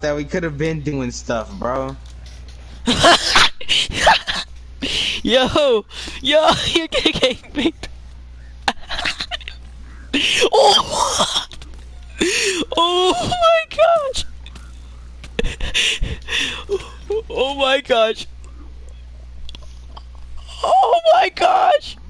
that we could have been doing stuff, bro. Yo, you're getting picked. Oh, oh my gosh. Oh my gosh. Oh my gosh.